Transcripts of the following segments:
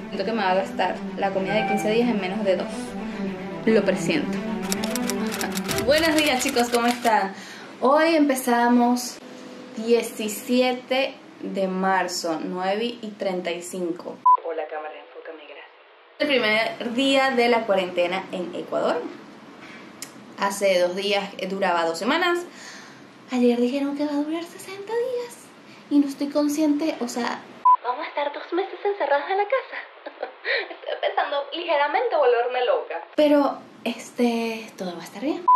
Siento que me va a gastar la comida de 15 días en menos de 2. Lo presiento. Buenos días, chicos, ¿cómo están? Hoy empezamos 17 de marzo, 9:35. Hola, cámara, enfócame, gracias. El primer día de la cuarentena en Ecuador. Hace 2 días duraba 2 semanas. Ayer dijeron que va a durar 60 días. Y no estoy consciente, o sea, vamos a estar 2 meses encerrados en la casa. Estoy pensando ligeramente volverme loca. Pero, todo va a estar bien.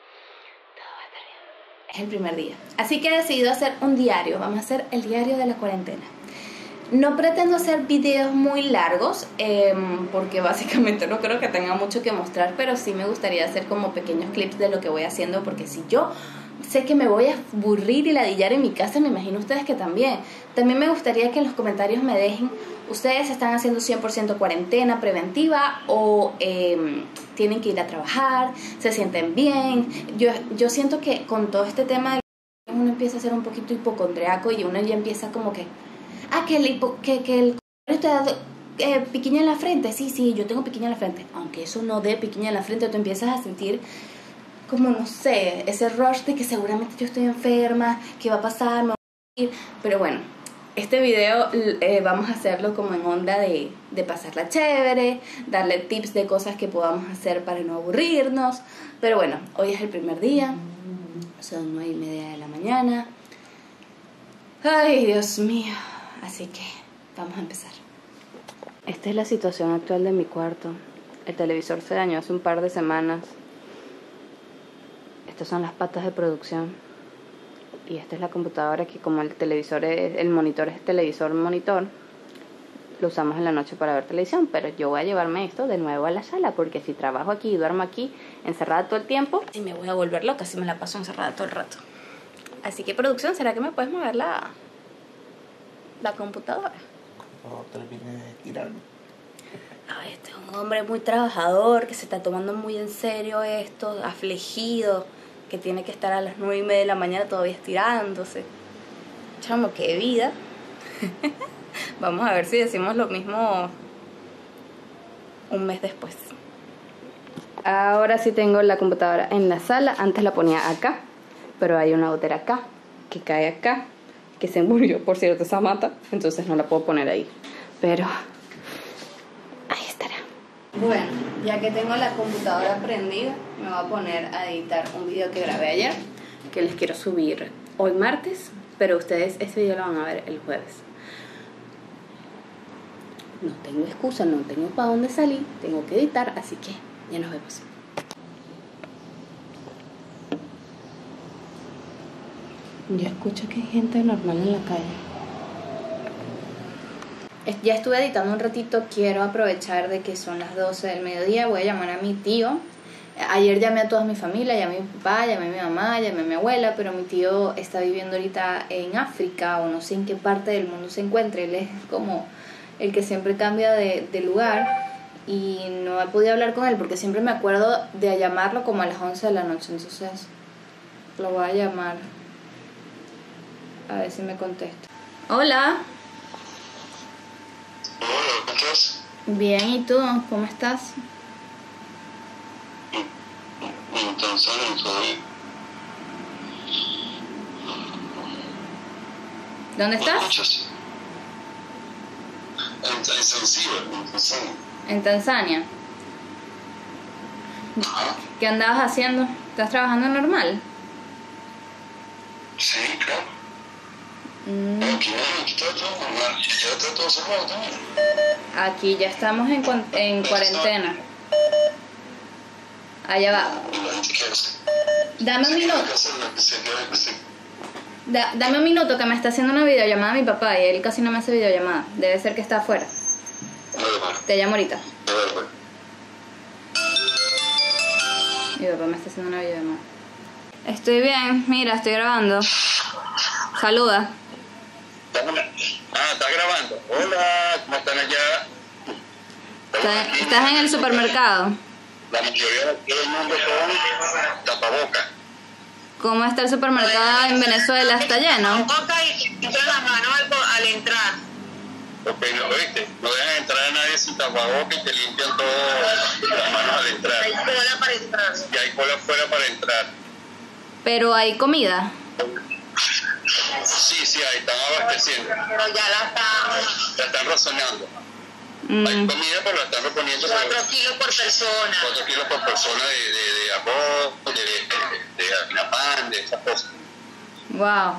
Es el primer día. Así que he decidido hacer un diario. Vamos a hacer el diario de la cuarentena. No pretendo hacer videos muy largos, porque básicamente no creo que tenga mucho que mostrar, pero sí me gustaría hacer como pequeños clips de lo que voy haciendo, porque si yo sé que me voy a aburrir y ladillar en mi casa, me imagino ustedes que también. También me gustaría que en los comentarios me dejen, ¿ustedes están haciendo 100% cuarentena preventiva o tienen que ir a trabajar? ¿Se sienten bien? Yo siento que con todo este tema uno empieza a ser un poquito hipocondriaco y uno ya empieza como que que el te da piquiña en la frente. Sí, yo tengo piquiña en la frente. Aunque eso no dé piquiña en la frente, tú empiezas a sentir como, no sé, ese rush de que seguramente yo estoy enferma, ¿qué va a pasar? Me voy a morir. Pero bueno, este video vamos a hacerlo como en onda de pasarla chévere, darle tips de cosas que podamos hacer para no aburrirnos. Pero bueno, hoy es el primer día, son 9:30 de la mañana. Ay, Dios mío. Así que vamos a empezar. Esta es la situación actual de mi cuarto. El televisor se dañó hace un par de semanas. Estas son las patas de producción. Y esta es la computadora que, como el monitor es televisor monitor, lo usamos en la noche para ver televisión. Pero yo voy a llevarme esto de nuevo a la sala, porque si trabajo aquí y duermo aquí encerrada todo el tiempo, y me voy a volver loca si me la paso encerrada todo el rato. Así que, producción, ¿será que me puedes mover la computadora? No termine de tirarme. Ay, este es un hombre muy trabajador, que se está tomando muy en serio esto, afligido, que tiene que estar a las 9:30 de la mañana todavía estirándose. Chamo, qué vida. Vamos a ver si decimos lo mismo un mes después. Ahora sí tengo la computadora en la sala. Antes la ponía acá, pero hay una gotera acá, que cae acá, que se murió, por cierto, esa mata, entonces no la puedo poner ahí, pero ahí estará. Bueno, ya que tengo la computadora prendida, me voy a poner a editar un video que grabé ayer, que les quiero subir hoy martes, pero ustedes este video lo van a ver el jueves. No tengo excusa, no tengo para dónde salir, tengo que editar, así que ya nos vemos. Yo escucho que hay gente normal en la calle. Ya estuve editando un ratito. Quiero aprovechar de que son las 12 del mediodía. Voy a llamar a mi tío. Ayer llamé a toda mi familia. Llamé a mi papá, llamé a mi mamá, llamé a mi abuela. Pero mi tío está viviendo ahorita en África, o no sé en qué parte del mundo se encuentre. Él es como el que siempre cambia de lugar. Y no he podido hablar con él porque siempre me acuerdo de llamarlo como a las 11 de la noche. Entonces lo voy a llamar. A ver si me contesta. Hola. Hola, ¿cómo estás? Bien, ¿y tú? ¿Cómo estás? En Tanzania, todavía. ¿Dónde estás? Escuchas? En Zanzíbar, en Tanzania. En Tanzania. Ajá. ¿Qué andabas haciendo? ¿Estás trabajando normal? Sí, claro. Aquí está todo normal. Ya está todo cerrado también. Aquí ya estamos en cuarentena. Allá va. La gente que hace. Dame un minuto. Se Dame un minuto, que me está haciendo una videollamada a mi papá y él casi no me hace videollamada. Debe ser que está afuera. Te llamo ahorita. Mi papá me está haciendo una videollamada. Estoy bien, mira, estoy grabando. Saluda. ¿Estás grabando? Hola, ¿cómo están allá? ¿Estás en el supermercado? La mayoría del mundo son tapabocas. ¿Cómo está el supermercado en Venezuela? ¿Está lleno? Boca y quita las manos al entrar. Ok, ¿no oíste? No dejan entrar a nadie sin su tapabocas y te limpian todas las manos al entrar. Hay cola para entrar. Y hay cola afuera para entrar. Pero hay comida. Sí, ahí están abasteciendo. Pero ya La están razonando. Hay comida, pero la están reponiendo. 4 kilos por persona. 4 kilos por persona de arroz, de harina pan, de esas cosas. Wow.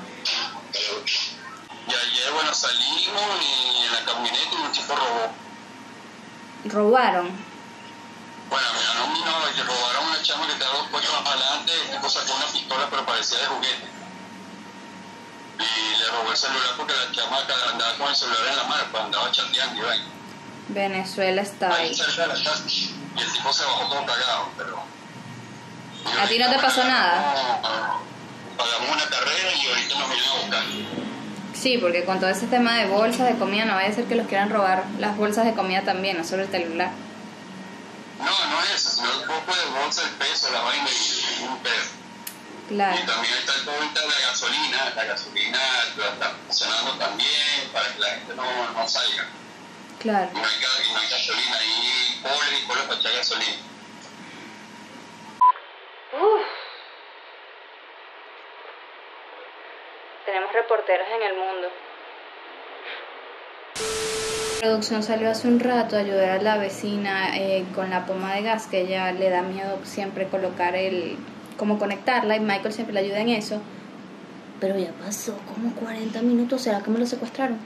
Y ayer, bueno, salimos y en la camioneta y un tipo robó. Robaron. Bueno, que robaron una chama que estaba 2 puestos más adelante, el tipo sacó una pistola pero parecía de juguete. Y le robó el celular porque la chama andaba con el celular en la mano, pues andaba chateando y vaina. Venezuela está Ahí ahí. cerca de la casa. Y el tipo se bajó todo cagado, pero... ¿A ti no te pasó nada? Pagamos una carrera y ahorita nos vienen a buscar. Sí, porque con todo ese tema de bolsas de comida no vaya a ser que los quieran robar las bolsas de comida también, no solo el celular. No es eso, sino el poco de bolsa, el peso, la vaina y un pedo. Claro. Y también está el momento de la gasolina la está funcionando también para que la gente no salga. Claro. Y no hay gasolina, hay coles para echar gasolina. Tenemos reporteros en el mundo. La producción salió hace un rato a ayudar a la vecina con la pompa de gas, que ella le da miedo siempre colocar como conectarla, y Michael siempre le ayuda en eso. Pero ya pasó como 40 minutos, ¿será que me lo secuestraron?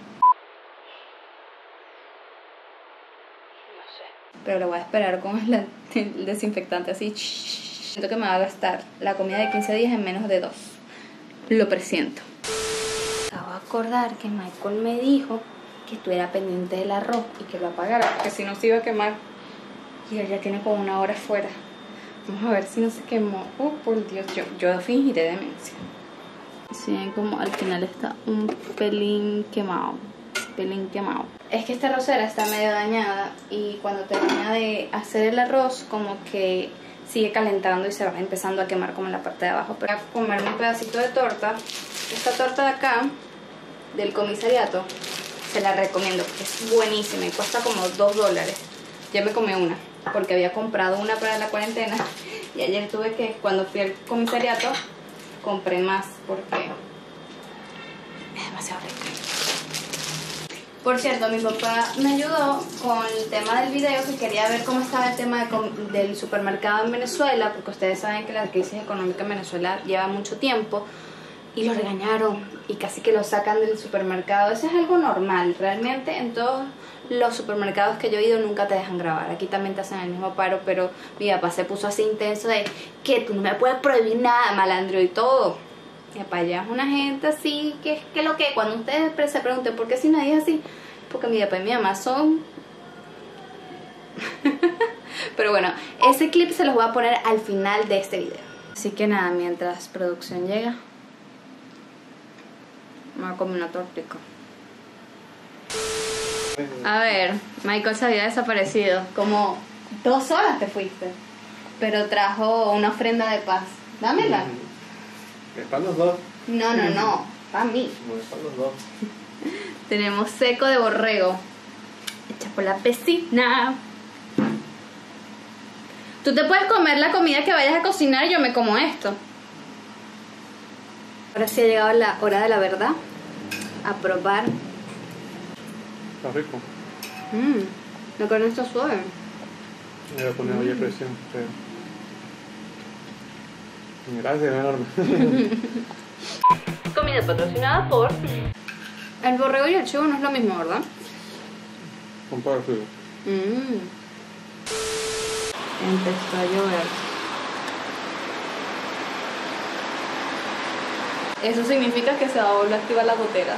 No sé. Pero le voy a esperar con el desinfectante así. Siento que me va a gastar la comida de 15 días en menos de 2. Lo presiento. Acabo de acordar que Michael me dijo que estuviera pendiente del arroz y que lo apagara, porque si no se iba a quemar. Y él ya tiene como 1 hora fuera. Vamos a ver si no se quemó. Oh, por Dios, yo fingiré demencia. Si ven como al final está un pelín quemado. Es que esta arrocera está medio dañada y cuando termina de hacer el arroz como que sigue calentando y se va empezando a quemar como en la parte de abajo. Pero voy a comerme un pedacito de torta. Esta torta de acá, del comisariato, se la recomiendo porque es buenísima y cuesta como $2. Ya me comí una porque había comprado una para la cuarentena y ayer tuve que, cuando fui al comisariato, compré más porque es demasiado rica. Por cierto, mi papá me ayudó con el tema del video, que quería ver cómo estaba el tema del supermercado en Venezuela, porque ustedes saben que la crisis económica en Venezuela lleva mucho tiempo y lo regañaron y casi que lo sacan del supermercado. Eso es algo normal, realmente en todos los supermercados que yo he ido nunca te dejan grabar. Aquí también te hacen el mismo paro, pero mi papá se puso así intenso de que tú no me puedes prohibir nada, malandro y todo. Y para allá es una gente así, que lo que cuando ustedes se pregunten por qué si nadie es así, porque mi papá y mi mamá son... Pero bueno, ese clip se los voy a poner al final de este video. Así que nada, mientras producción llega, me voy a comer una tortica. A ver, Michael se había desaparecido. Como 2 horas te fuiste, pero trajo una ofrenda de paz. Dámela. ¿Es para los dos? No, para mí. No, es para los dos. Tenemos seco de borrego, hecha por la vecina. Tú te puedes comer la comida que vayas a cocinar y yo me como esto. Ahora sí ha llegado la hora de la verdad. A probar. Está rico. La carne está suave. Le voy a poner olla a presión. Pero... Gracias, enorme. Comida patrocinada por... El borrego y el chivo no es lo mismo, ¿verdad? Un poco de frío. Empezó a llover. Eso significa que se va a volver a activar la gotera.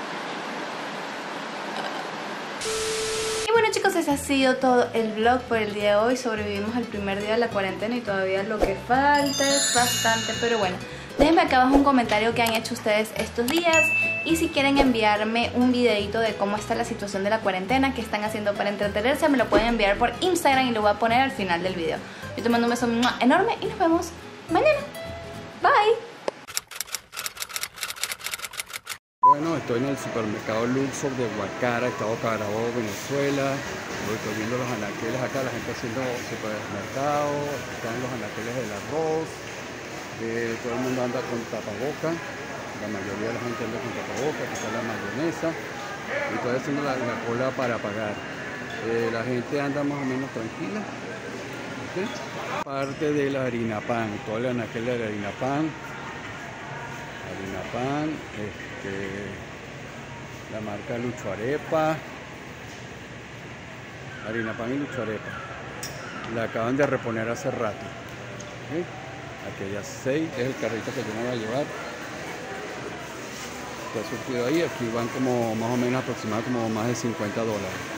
Y bueno, chicos, ese ha sido todo el vlog por el día de hoy. Sobrevivimos al primer día de la cuarentena y todavía lo que falta es bastante, pero bueno. Déjenme acá abajo un comentario que han hecho ustedes estos días y si quieren enviarme un videito de cómo está la situación de la cuarentena, qué están haciendo para entretenerse, me lo pueden enviar por Instagram y lo voy a poner al final del video. Yo te mando un beso enorme y nos vemos mañana. Bye. Buenas noches. estoy en el supermercado Luxor de Guacara, Estado Carabobo, Venezuela. Estoy viendo los anaqueles acá, la gente haciendo supermercado, están los anaqueles del arroz, todo el mundo anda con tapaboca, la mayoría de la gente anda con tapaboca, aquí está la mayonesa, y estoy haciendo la cola para pagar. La gente anda más o menos tranquila. ¿Okay? Parte de la harina pan, todo el anaquel de la harina pan, la marca Lucho Arepa. Harina pan y Lucho Arepa. La acaban de reponer hace rato. ¿Okay? Aquellas 6 es el carrito que yo me voy a llevar. Está surtido ahí. Aquí van como más o menos aproximadamente como más de $50.